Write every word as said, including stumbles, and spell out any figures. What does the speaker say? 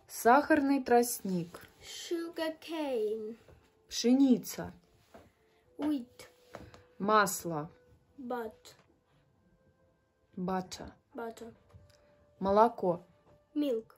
Сахарный тростник. Sugar cane. Пшеница. Wheat. Масло. But. Butter. Butter. Молоко. Milk.